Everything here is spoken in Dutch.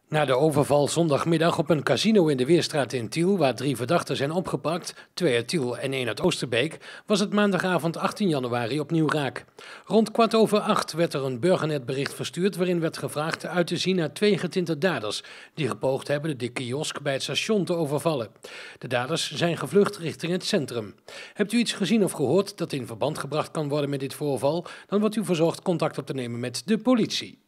Na de overval zondagmiddag op een casino in de Weerstraat in Tiel, waar 3 verdachten zijn opgepakt, 2 uit Tiel en 1 uit Oosterbeek, was het maandagavond 18 januari opnieuw raak. Rond 7:15 werd er een burgernetbericht verstuurd waarin werd gevraagd uit te zien naar 2 getinte daders die gepoogd hebben de kiosk bij het station te overvallen. De daders zijn gevlucht richting het centrum. Hebt u iets gezien of gehoord dat in verband gebracht kan worden met dit voorval? Dan wordt u verzocht contact op te nemen met de politie.